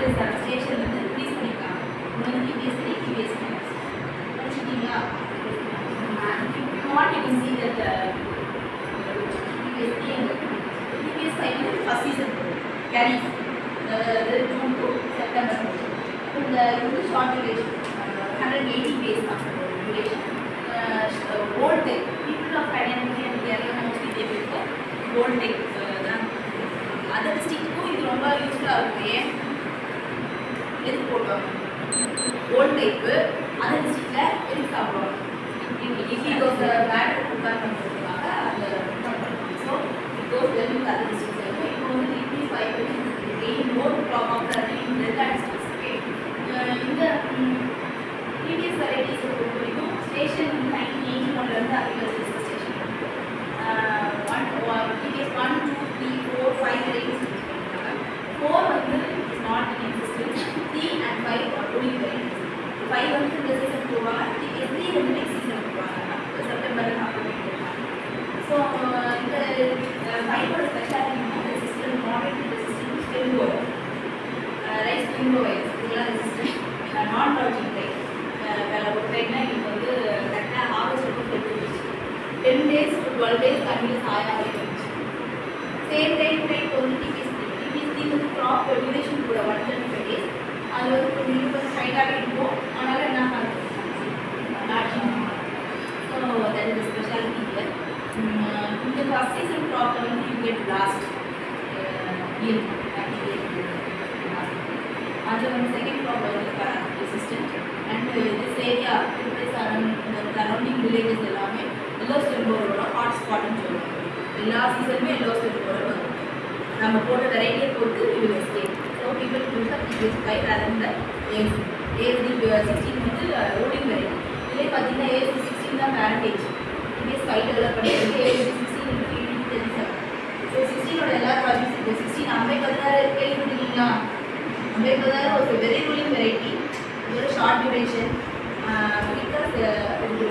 Station வந்து release பண்ணியிருக்காங்க. ஒன்று வந்து TPS 3, TPS 4 படிச்சுட்டீங்களா? If you want, you can see that TPS 3 and TPS 5 வந்து ஃபர்ஸ்ட் சீசன் கேரி ஜூன் டு செப்டம்பர். இந்த வந்து ஷார்ட் டியூரேஷன் 180 days தான் duration. Old tech people of identity and career mostly they prefer old tech தான். Other டிஸ்ட்ரிக்ட்டுக்கும் இது ரொம்ப யூஸ்ஃபுல்லாக இருக்கும். ஏன் எதுக்கு போடுவாங்க ஓல்ட் டெக்கு அதர் டிஸ்ட்ரிக்டில் எதுக்கு சாப்பிடுவாங்க? இட்லி தோசை பேட்டர் ப்ரிப்பேர் பண்ணுறதுக்காக அந்த so it goes well with other districts. இப்போ வந்து இட்லி 5 வெயிட் more popular in delta districts. இந்த TPS வெரைட்டிஸை பொறுத்த வரைக்கும் station 1981 agriculture station TPS 1, 2, 3, 4, 5 varieties பண்ணியிருக்காங்க. 4 வந்து it's not in existence. 3 and 5 are only varieties. 5 வந்து இந்த சீசன் போடுவாங்க. TPS 3 வந்து நெக்ஸ்ட் சீசன் போடுவாங்க, செப்டம்பர் அக்டோபர் போடுவாங்க. ஸோ இந்த 5ஓட speciality resistant, moderate resistant, stem borer rice ஸ்பிரிங்கோ வைரஸ் இதெல்லாம் ரெசிஸ்டன்ட், நான் டாக்ஜிக் ரைஸ் ஒரு டைம்னா எங்களுக்கு வந்து கரெக்டாக ஹார்வெஸ்ட் வந்து 10 days to 12 days கண்டினியூஸ் ஆயாவே இருந்துச்சு. சேம் டைம் வந்து TPS 3 வந்து க்ராப் டியூரேஷன் கூட 125 days. அது வந்து கொஞ்சம் இன்னும் ஹைட்டாகவே இருக்கும். அதனால் என்ன பண்ணுறது ஸோ தட் இஸ் ஸ்பெஷாலிட்டி இல்லை. இந்த ஃபஸ்ட் சீசன் க்ராப்பில் வந்து யூ கெட் லாஸ்ட் இயர் அதில் வந்து செகண்ட் க்ராப் வந்து resistant. And this area surrounding villages எல்லாமே எல்லோ ஸ்டெம்போரோட ஹாட் ஸ்பாட்னு சொல்லுவாங்க. எல்லா சீசனுமே எல்லோ ஸ்டெம்போரோட வரும். நம்ம போடுற வெரைட்டியை பொறுத்து we will escape. So people prefer TPS 5 rather than ASD 16 வந்து ரூட்டிங் வெரைட்டி. இதே பார்த்தீங்கன்னா ASD 16 தான் பேரண்டேஜ். TPS 5 டெவலப் பண்ணிட்டு ASD 16 37. ஸோ 16ஓட எல்லா ப்ராஜெக்ட்ஸ் இப்போ 16 56 கேள்விப்பட்டிருக்கீங்களா? 56 ஒரு வெரி ரூலிங் வெரைட்டி. இதோட ஷார்ட் டியூரேஷன் பிகாஸ்